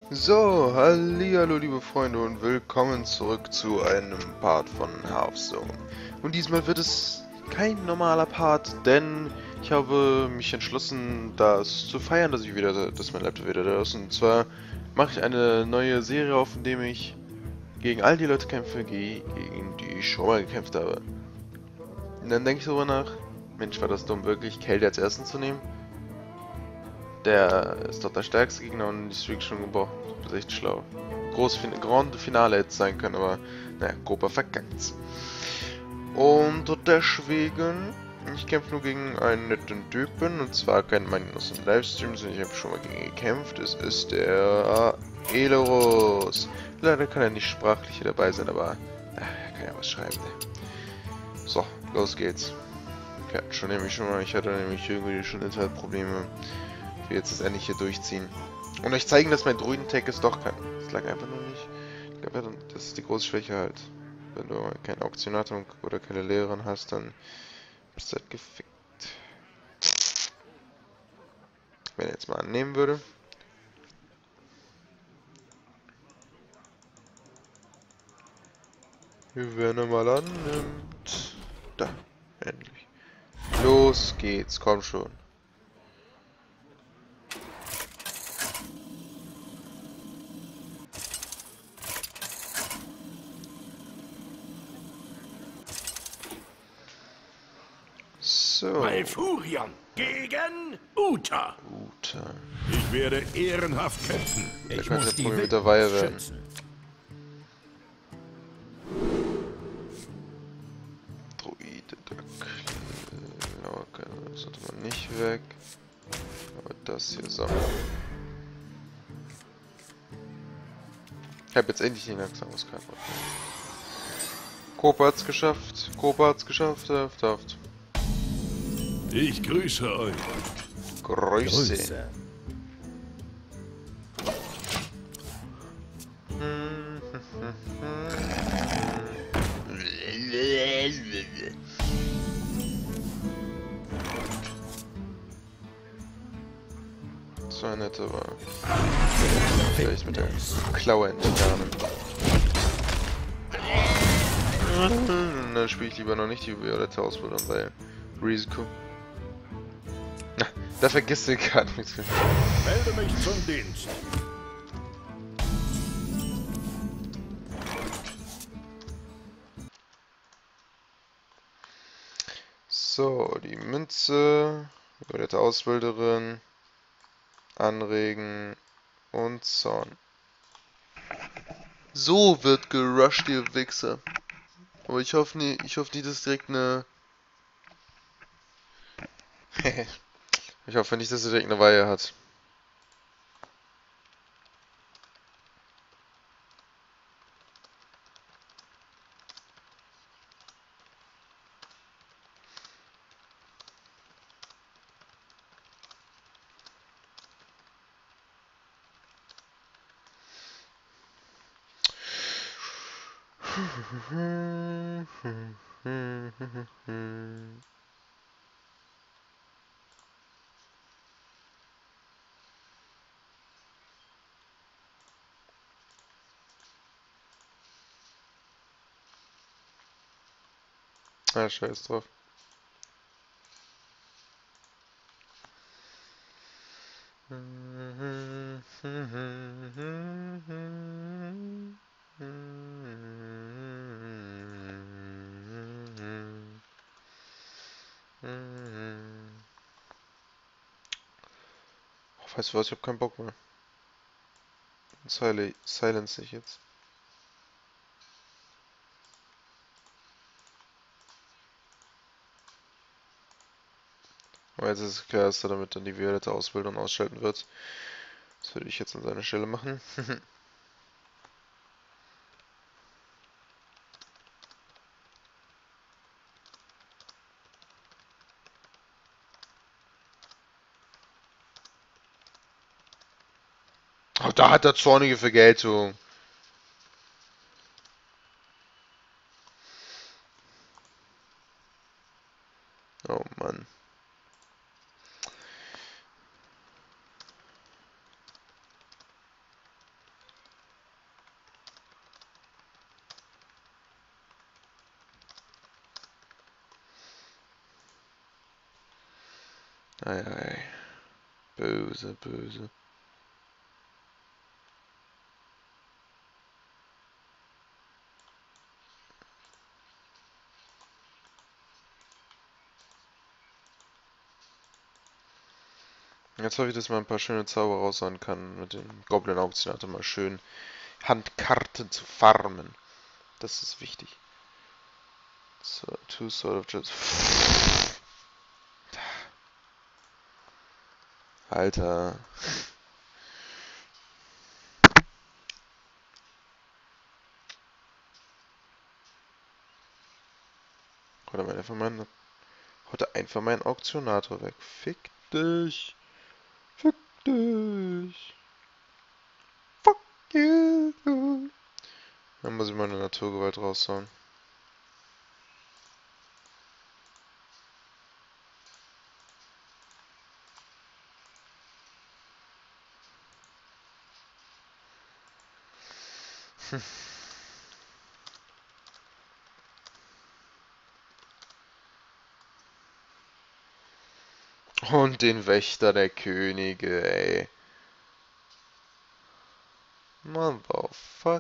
So, hallihallo liebe Freunde und willkommen zurück zu einem Part von Hearthstone. Und diesmal wird es kein normaler Part, denn ich habe mich entschlossen, das zu feiern, dass mein Laptop wieder da ist. Und zwar mache ich eine neue Serie auf, indem ich gegen all die Leute kämpfe, gegen die ich schon mal gekämpft habe. Und dann denke ich darüber nach, Mensch, war das dumm, wirklich Kelly als ersten zu nehmen? Der ist doch der stärkste Gegner und die Streak schon gebrochen. Das ist echt schlau. Grand Finale hätte es sein können, aber naja, Copa verkackt. Und deswegen, ich kämpfe nur gegen einen netten Typen, und zwar kennt man ihn aus den Livestreams und ich habe schon mal gegen ihn gekämpft. Es ist der Elorus. Leider kann er nicht sprachlich hier dabei sein, aber er kann ja was schreiben. Ne? So, los geht's. Ich hatte nämlich irgendwie schon Internetprobleme. Ich will jetzt das endlich hier durchziehen. Und euch zeigen, dass mein Druiden-Tag es doch kann. Das lag einfach nur nicht. Ich glaube, das ist die große Schwäche halt. Wenn du keinen Auktionator oder keine Lehrerin hast, dann bist du halt gefickt. Wenn er jetzt mal annehmen würde. Wenn er mal annimmt. Da, endlich. Los geht's, komm schon. So. Malfurion gegen Uta. Guter. Ich werde ehrenhaft kämpfen. Da Ich könnte muss das die Problem mit Welt der Weihe werden. schützen. Druide, okay, das sollte man nicht weg. Aber das hier so. Ich habe jetzt endlich den Langsamungskampf. Copa hat's geschafft. Copa hat's geschafft. Haft. Ich grüße euch. Grüße. So ein netter war. Vielleicht mit der Klaue entfernen. Dann spiele ich lieber noch nicht die violette Ausbildung, weil Risiko. Na, da vergisst du gar nichts. Melde mich zum Dienst. So, die Münze, violette Ausbilderin, anregen und Zorn. So wird gerusht, ihr Wichser. Aber ich hoffe nicht, dass direkt eine... Ich hoffe nicht, dass er direkt eine Weihe hat. Ah, scheiß drauf. Oh, weißt du was, ich hab keinen Bock mehr. Silence ich jetzt. Aber jetzt ist es klar, dass er damit dann die violette Ausbildung ausschalten wird. Das würde ich jetzt an seiner Stelle machen. Oh, da hat er zornige Vergeltung. Oh Mann. Ei, ei. Böse, böse. Jetzt hoffe ich, dass man ein paar schöne Zauber raushauen kann mit dem Goblin-Auktionator. Mal schön Handkarten zu farmen. Das ist wichtig. So, two sort of just. Alter. Heute einfach meinen Auktionator weg. Fick dich. Fick dich. Fuck you. Dann muss ich meine Naturgewalt raushauen. Und den Wächter der Könige, ey. Motherfuck.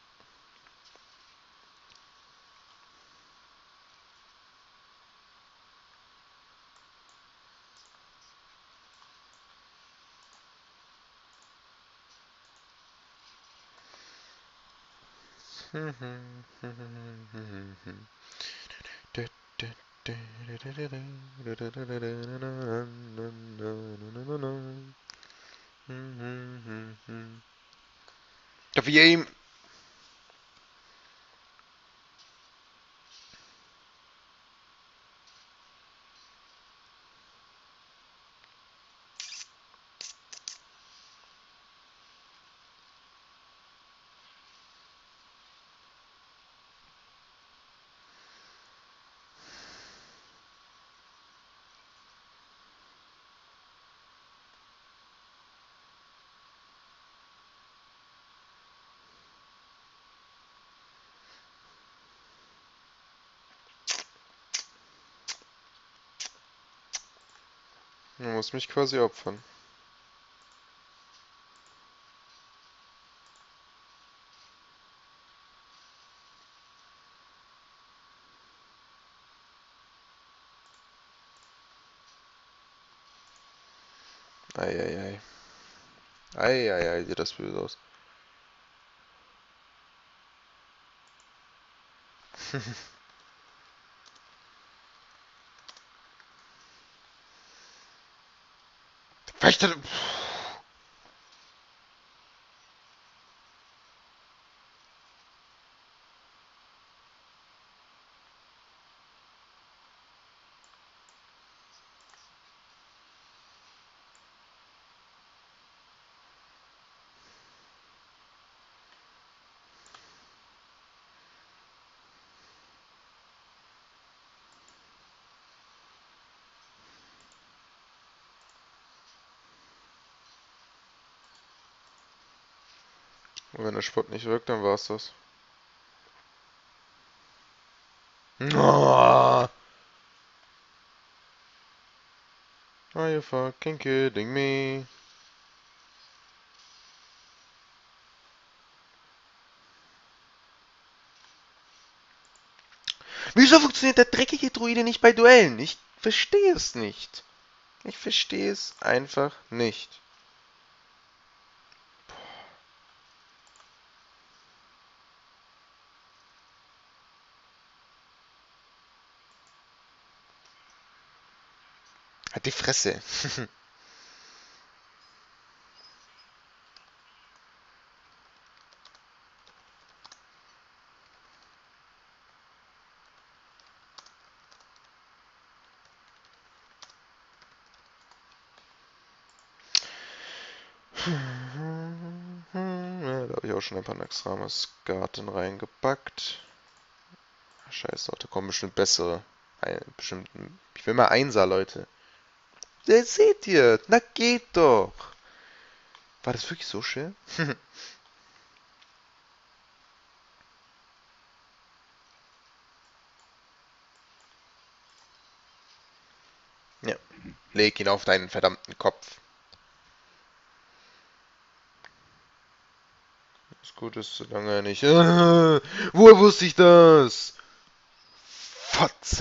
Darf ich ihm? Du musst mich quasi opfern. Eieiei. Eieiei, sieht das böse aus. Wächter. Und wenn der Spott nicht wirkt, dann war's das. Oh, are you fucking kidding me? Wieso funktioniert der dreckige Druide nicht bei Duellen? Ich verstehe es nicht. Ich verstehe es einfach nicht. Halt die Fresse. Ja, da habe ich auch schon ein paar Naxxramas Garten reingepackt. Scheiße, da kommen bestimmt bessere. Bestimmt. Ich will mal Einser, Leute. Seht ihr? Na geht doch. War das wirklich so schwer? Ja. Leg ihn auf deinen verdammten Kopf. Das Gute ist, solange er nicht... woher wusste ich das? Fotze.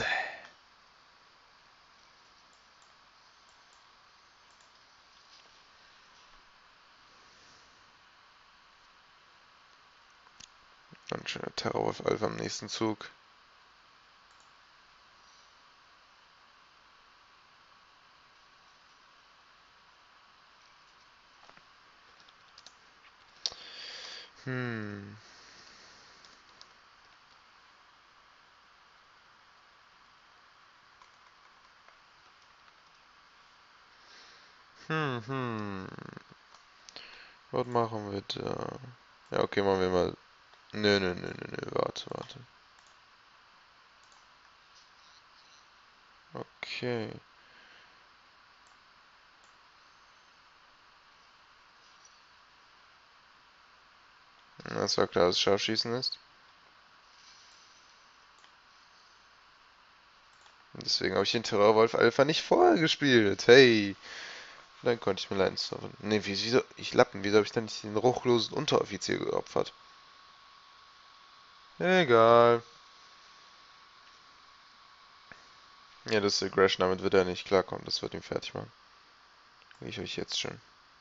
Ein schöner Terrorwolf Alpha am nächsten Zug. Hm. Was machen wir da? Ja, okay, machen wir mal... Nö, warte. Okay. Das war klar, dass es Scharfschießen ist. Und deswegen habe ich den Terrorwolf Alpha nicht vorher gespielt. Hey. Dann konnte ich mir leiden. Ne, wieso? Ich Lappen, wieso habe ich denn nicht den ruchlosen Unteroffizier geopfert? Egal. Ja, das ist Aggression, damit wird er nicht klarkommen. Das wird ihn fertig machen. Ich euch jetzt schon.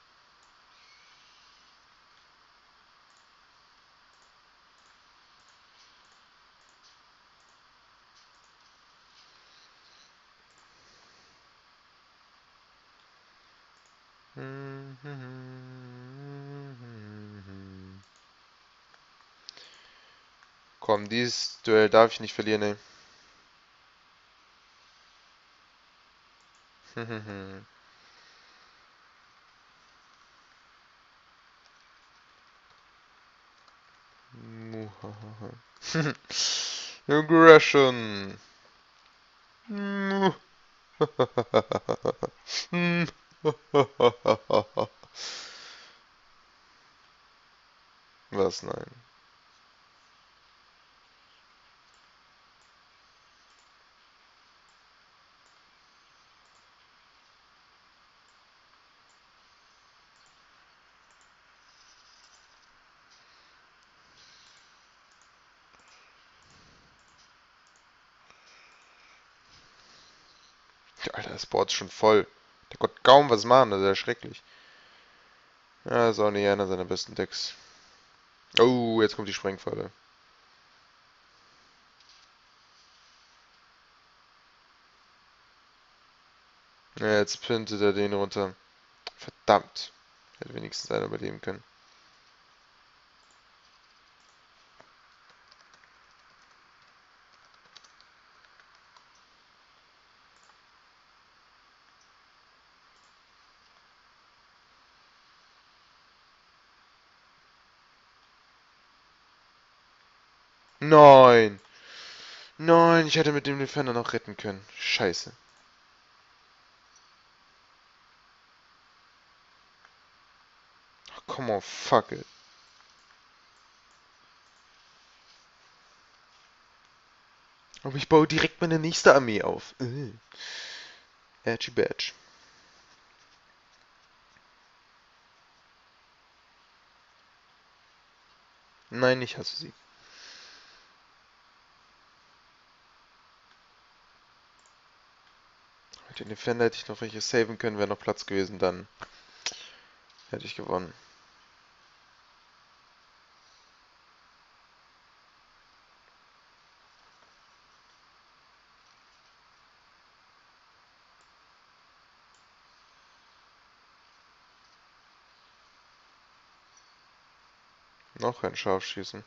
Komm, dieses Duell darf ich nicht verlieren, ey. Aggression. Was? Nein. Alter, das Board ist schon voll. Der konnte kaum was machen, das ist ja schrecklich. Ja, ist auch nicht einer seiner besten Decks. Oh, jetzt kommt die Sprengfalle. Ja, jetzt pintet er den runter. Verdammt. Hätte wenigstens einer überleben können. Nein! Nein, ich hätte mit dem Defender noch retten können. Scheiße. Ach, come on, fuck it. Aber ich baue direkt meine nächste Armee auf. Edgy Badge. Nein, ich hasse sie. Mit den Defender hätte ich noch welche saven können, wäre noch Platz gewesen, dann hätte ich gewonnen. Noch ein Scharfschießen.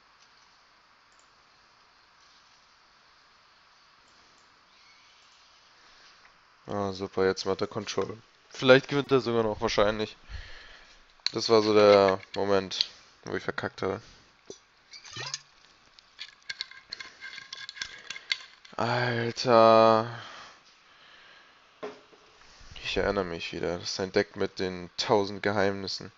Ah, super, jetzt macht er Control. Vielleicht gewinnt er sogar noch, wahrscheinlich. Das war so der Moment, wo ich verkackt habe. Alter. Ich erinnere mich wieder. Das ist ein Deck mit den 1000 Geheimnissen.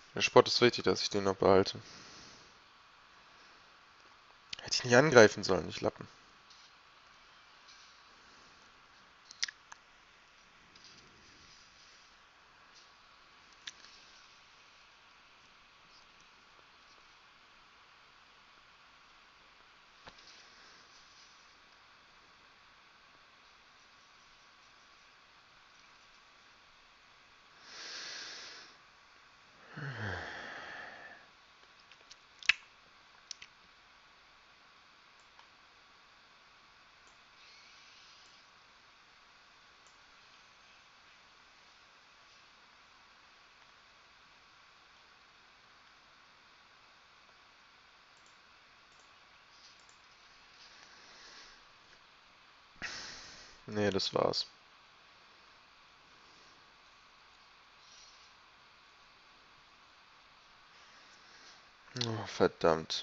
Der Sport ist wichtig, dass ich den noch behalte. Hätte ich nicht angreifen sollen, nicht Lappen. Nee, das war's. Oh, verdammt.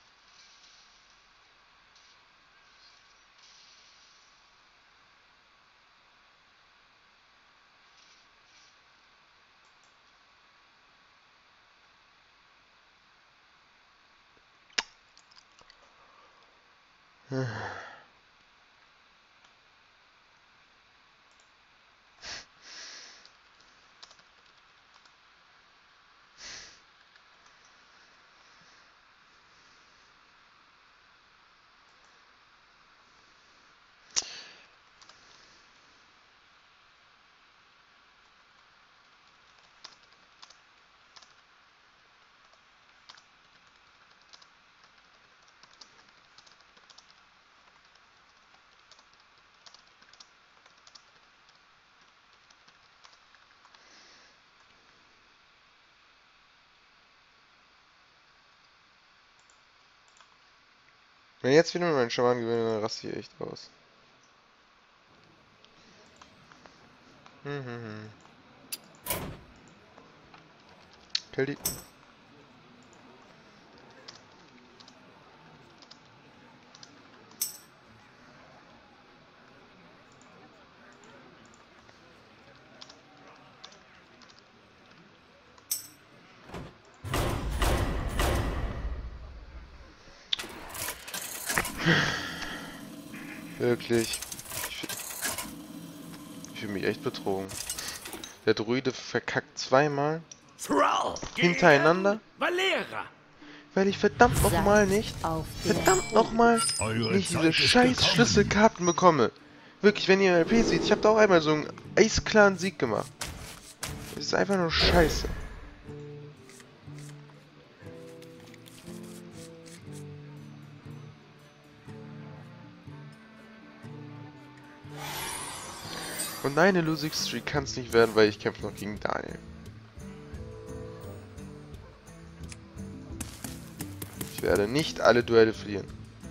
Wenn ich jetzt wieder mit meinen Schaman gewinne, dann raste ich echt aus. Kill die. Wirklich. Ich fühle mich echt betrogen. Der Druide verkackt zweimal Thrall hintereinander, Valera. weil ich verdammt nochmal nicht, Eure nicht Zeit diese ist scheiß gekommen. Schlüsselkarten bekomme. Wirklich, wenn ihr LP seht, ich habe da auch einmal so einen eisklaren Sieg gemacht. Das ist einfach nur scheiße. Und nein, eine Losing Streak kann es nicht werden, weil ich kämpfe noch gegen Daniel. Ich werde nicht alle Duelle verlieren.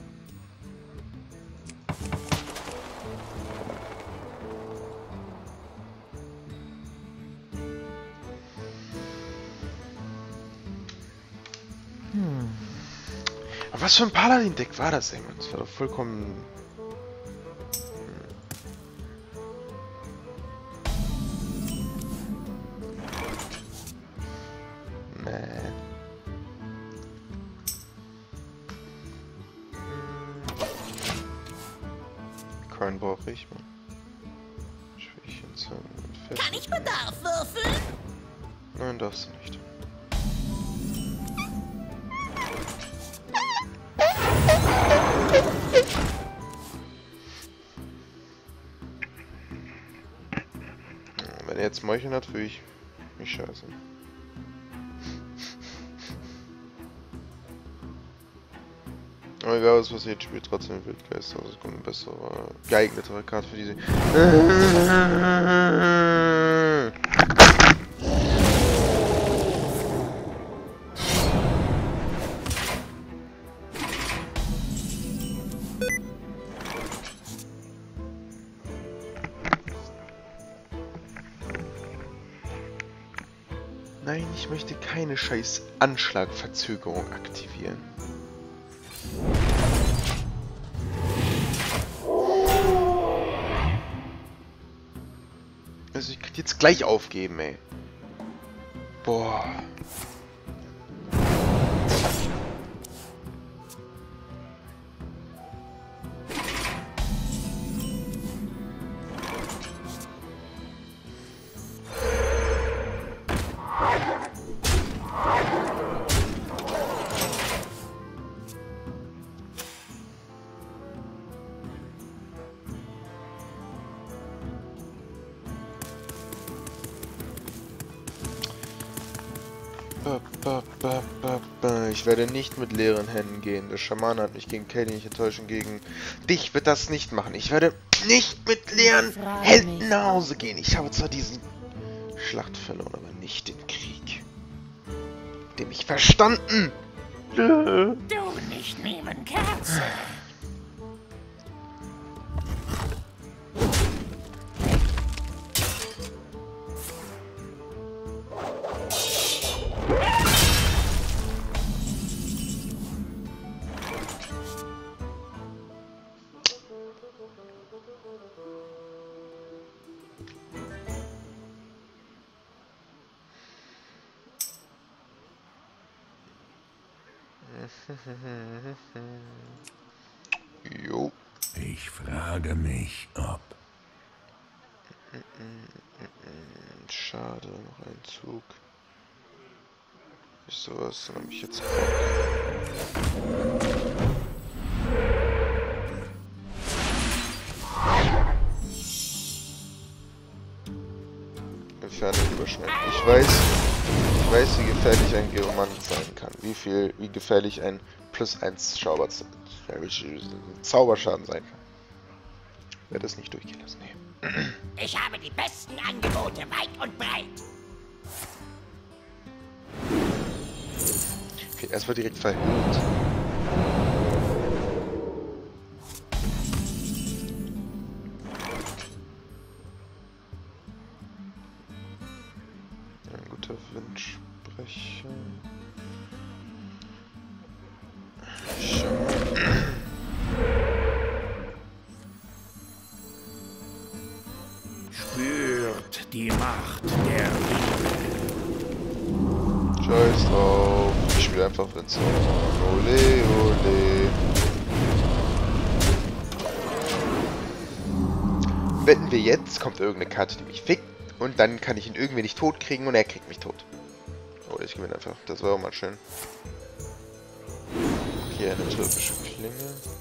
Aber was für ein Paladin-Deck war das, ey, Mann? Das war doch vollkommen... Nee. Coin brauche ich, Mann. Schwächen, Zahn und Fest. Kann ich Bedarf würfeln? Nein, darfst du nicht. Wenn er jetzt Meucheln hat, fühle ich mich scheiße. Aber egal was passiert, spielt trotzdem Wildgeist. Also es kommt eine bessere, geeignetere Karte für diese. Nein, ich möchte keine scheiß Anschlagverzögerung aktivieren. Also ich kann jetzt gleich aufgeben, ey. Boah. Ich werde nicht mit leeren Händen gehen. Der Schamane hat mich gegen Katie nicht enttäuscht und gegen dich wird das nicht machen. Ich werde nicht mit leeren Händen nach Hause gehen. Ich habe zwar diesen Schlacht verloren, aber nicht den Krieg. Dem ich verstanden. Du nicht nehmen, Kerze. Jo. Ich frage mich, ob... Schade, noch ein Zug. Ist sowas, dann hab ich jetzt Bock. Gefährlich überschneiden. Ich weiß, wie gefährlich ein Geomant sein kann. Wie gefährlich ein +1 Zauberschaden sein kann. Ich werde das nicht durchgehen lassen. Nee. Ich habe die besten Angebote weit und breit. Okay, erstmal direkt verhindert. Ein guter Windsprecher. Spürt die Macht der Liebe. Scheiß drauf. Ich spiele einfach Windsor. Ole, ole. Wetten wir jetzt, kommt irgendeine Karte, die mich fickt. Und dann kann ich ihn irgendwie nicht tot kriegen und er kriegt mich tot. Oder ich gewinne einfach. Das war auch mal schön. Okay, eine türkische Klinge.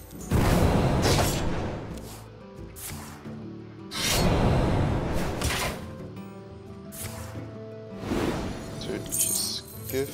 Tödliches Gift.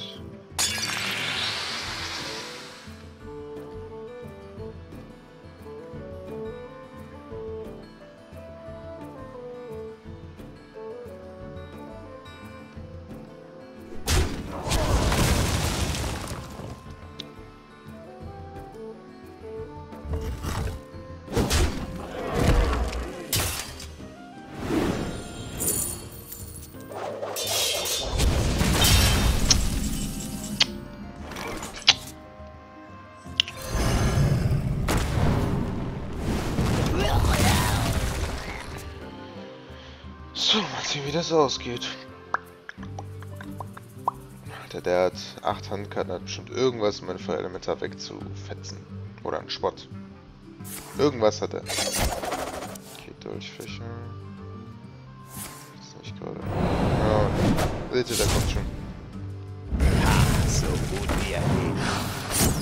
So, mal sehen, wie das ausgeht. Alter, der hat 8 Handkarten, hat bestimmt irgendwas, um mein Feuerelementar wegzufetzen. Oder ein Spott. Irgendwas hat er. Okay, Dolchfächer. Das ist nicht gerade. Ja, seht ihr, der kommt schon. So gut wie er geht.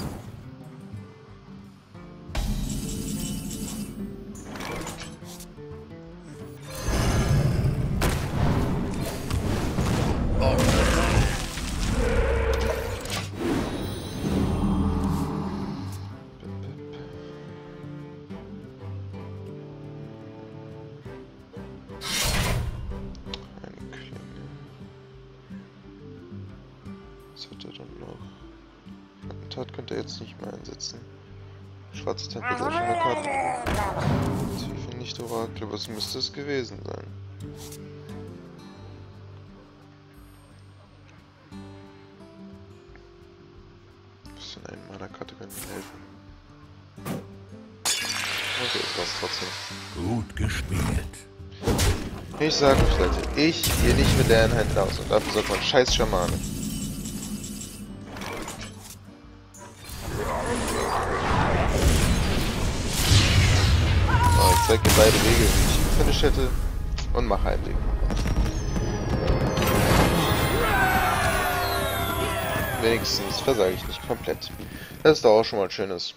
Was hat er dann noch? Attentat könnte er jetzt nicht mehr einsetzen. Schwarze Tempel soll schon eine Karte. Tiefe nicht Orakel, was müsste es gewesen sein? Was in einem meiner Karte könnte mir helfen? Okay, das war's trotzdem. Gut gespielt. Ich sag euch, Leute, ich gehe nicht mit leeren Händen aus und dafür sagt man scheiß Schamane. zeige dir beide Wege, wie ich gefinisht hätte. Und mache einen Weg. Wenigstens versage ich nicht komplett. Das ist doch auch schon mal ein schönes.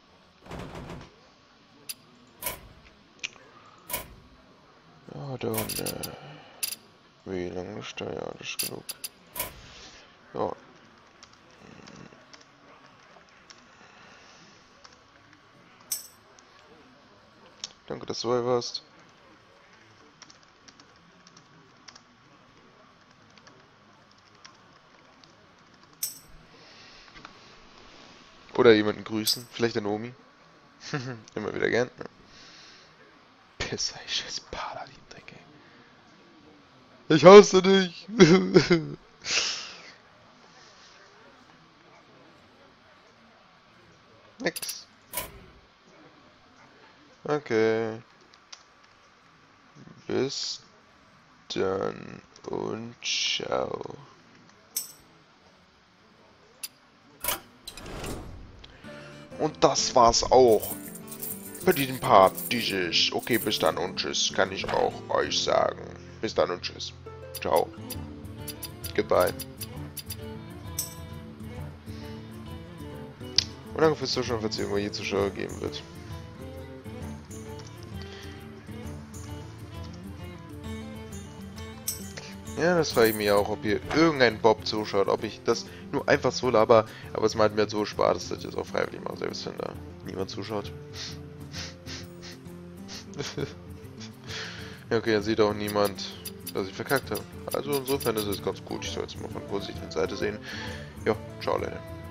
Ja, da unten. Wie lange ist da? Ja, das ist genug. Ja. Danke, dass du dabei warst. Oder jemanden grüßen. Vielleicht der Omi. Immer wieder gern. Pisser, ich scheiß Paladin-Dreck, ey. Ich hasse dich. Nix. Okay. Bis dann und ciao. Und das war's auch für diesen Part dieses okay, bis dann und tschüss, kann ich auch euch sagen. Bis dann und tschüss. Ciao. Goodbye. Und danke fürs Zuschauen, falls es irgendwo je Zuschauer geben wird. Ja, das frage ich mich auch, ob hier irgendein Bob zuschaut, ob ich das nur einfach so laber, aber es macht mir halt so Spaß, dass ich das auch freiwillig mache, selbst wenn da niemand zuschaut. Ja, okay, dann sieht auch niemand, dass ich verkackt habe. Also insofern ist es ganz gut, ich soll es mal von der positiven Seite sehen. Ja, ciao Leute.